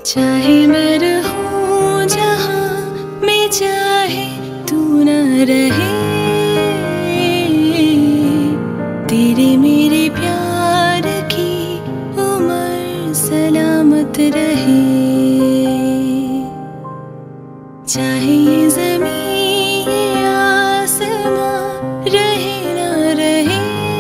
चाहे मैं रहूं जहां मैं चाहे तू न रहे, तेरे मेरे प्यार की उम्र सलामत रहे। चाहे ये ज़मीं ये आसमां रहे ना रहे,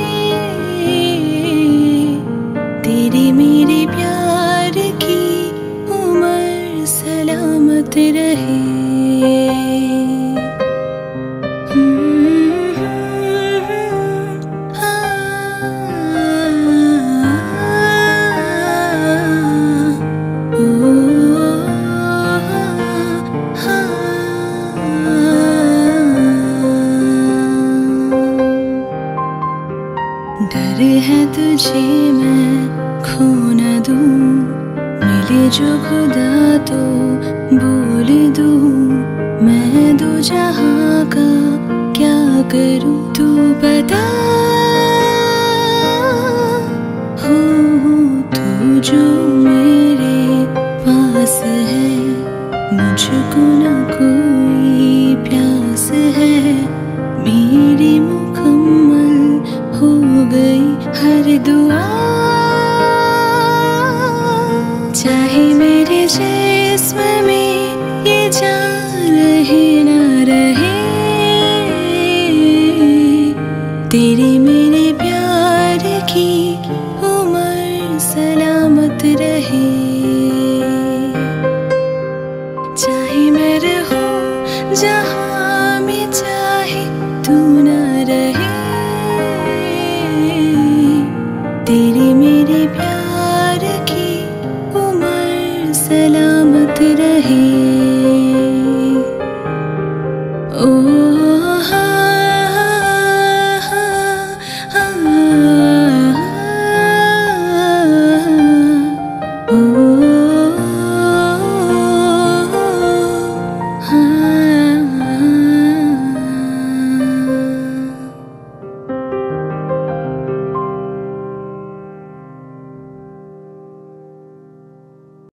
तेरे मेरे प्यार की उम्र सलामत रहे। डर है तुझे मैं खो न दूं, मिले जो खुदा तो बोल दूं, मैं दो जहां का क्या करूं तू बता। हो तू जो मेरे पास है, मुझको न कोई प्यास है, मेरी मुकम्मल हो गई हर दुआ। चाहे मेरे जिस्म में ये जान रहे ना रहे, तेरे मेरे प्यार की उम्र सलामत रहे। चाहे मैं रहूं जहां मैं चाहे तू न रहे, तेरे मेरे प्यार की उम्र सलामत रहे। ओ हा हा हा, ओ